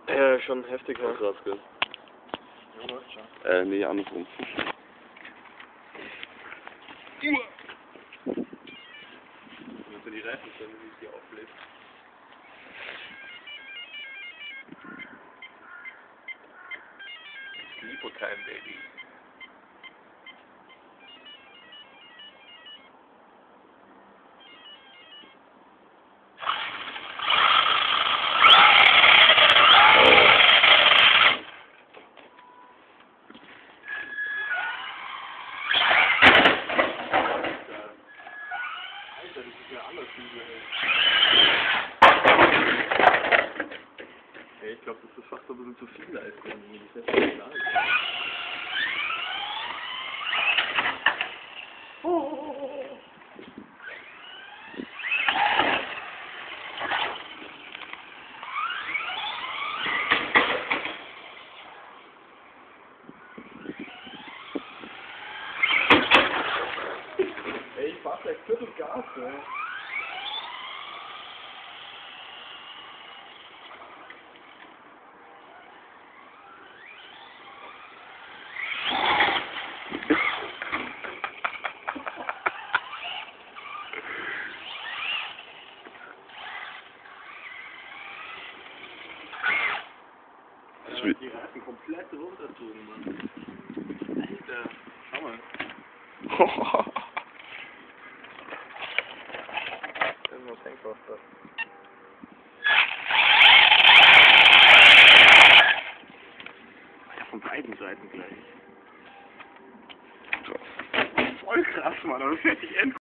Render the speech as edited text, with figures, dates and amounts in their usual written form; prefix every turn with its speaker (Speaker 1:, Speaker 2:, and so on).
Speaker 1: Ja, schon heftig, ja.
Speaker 2: Krass, gell?
Speaker 1: Ja, läuft schon.
Speaker 2: Nee, andersrum. Wenn du die Reifen stellen, wie es hier aufbläst. Lipo-Time, Baby. Alter, das ist ja anders wie hey, ich glaube, das ist fast ein bisschen zu viel, als wenn die Sätze nicht da ist. Ey, ich fahr gleich Viertel Gas, ey. Die Reifen komplett runterzogen, Mann. Alter, schau mal. Irgendwas hängt was da. Ja, von beiden Seiten gleich. Voll krass, Mann, aber das hört sich endlich